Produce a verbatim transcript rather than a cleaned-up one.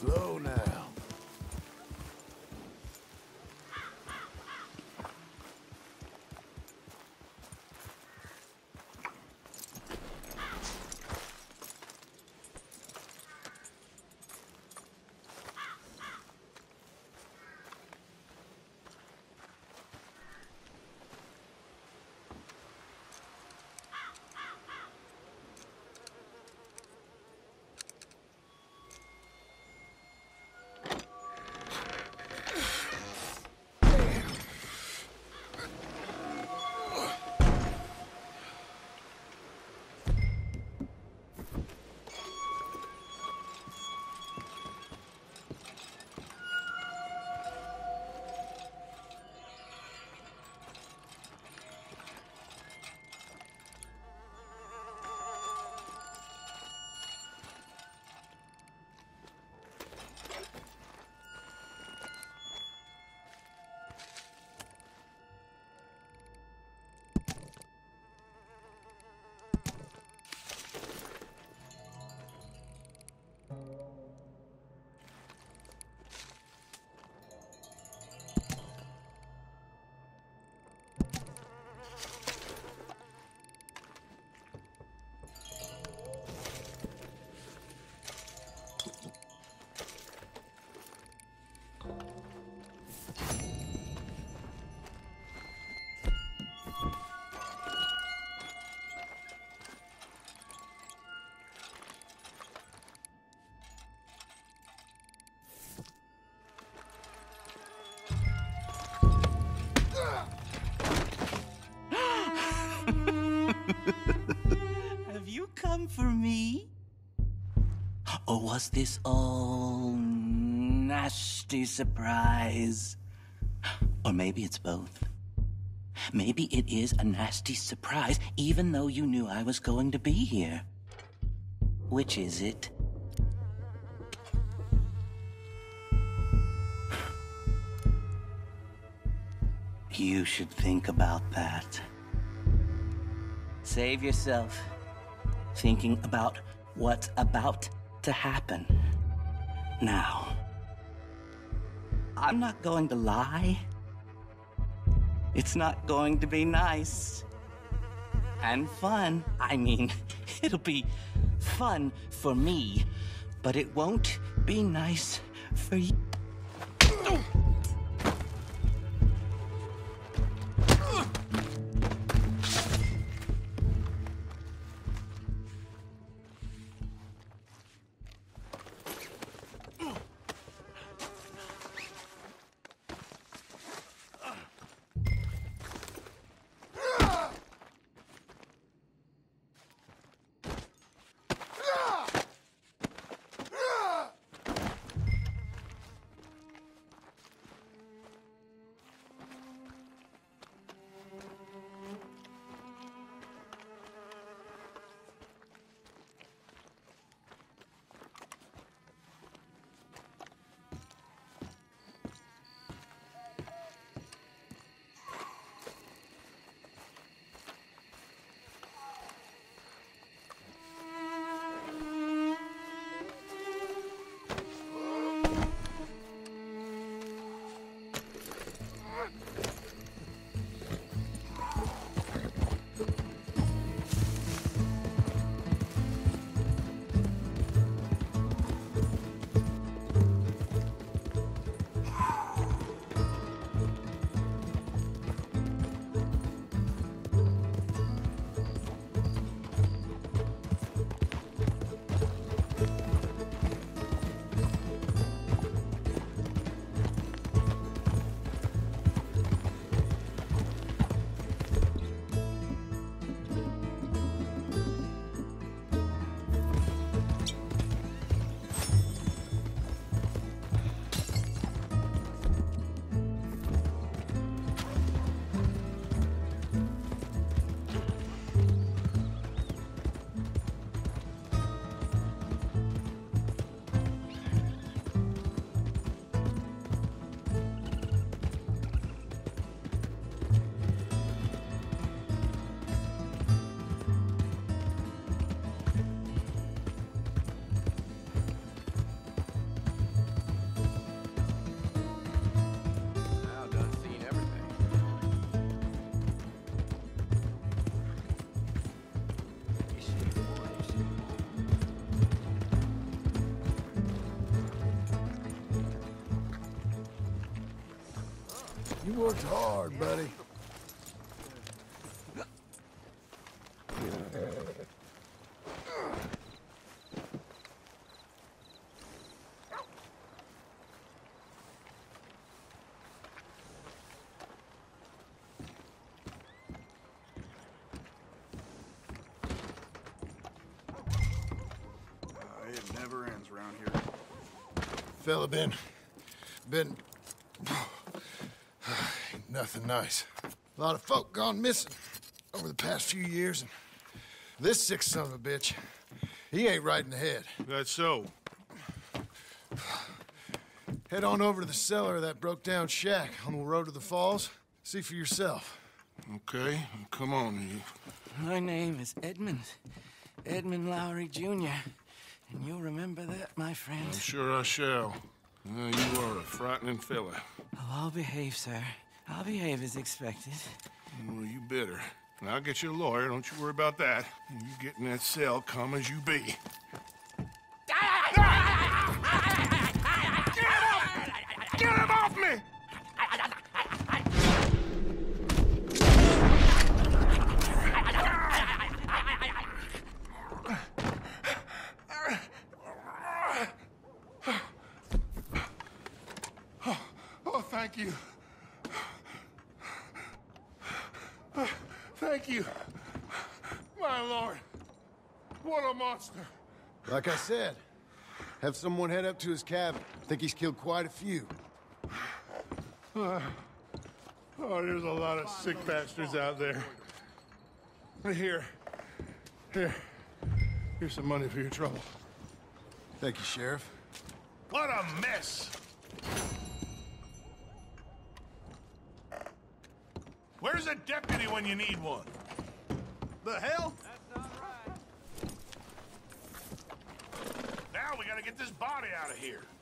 Slow now. Have you come for me? Or was this all nasty surprise? Or maybe it's both. Maybe it is a nasty surprise, even though you knew I was going to be here. Which is it? You should think about that. Save yourself thinking about what's about to happen. Now, I'm not going to lie. It's not going to be nice and fun. I mean, it'll be fun for me, but it won't be nice for you. worked hard, buddy. It never ends around here. Fella been... been... nothing nice. A lot of folk gone missing over the past few years, and this sick son of a bitch, he ain't right in the head. That's so. Head on over to the cellar of that broke-down shack on the road to the falls. See for yourself. Okay, come on, you. My name is Edmund. Edmund Lowry, Junior And you'll remember that, my friend. I'm sure I shall. Uh, you are a frightening fella. Oh, I'll behave, sir. I'll behave as expected. Well, you better. And I'll get you a lawyer, don't you worry about that. And you get in that cell, calm as you be. Get him! Get him off me! Oh, thank you. Thank you. My lord. What a monster. Like I said, have someone head up to his cabin. I think he's killed quite a few. Uh, oh, there's a lot of sick bastards out there. Here. Here. Here's some money for your trouble. Thank you, Sheriff. What a mess! Where's a deputy when you need one? The hell? That's not right. Now we gotta get this body out of here.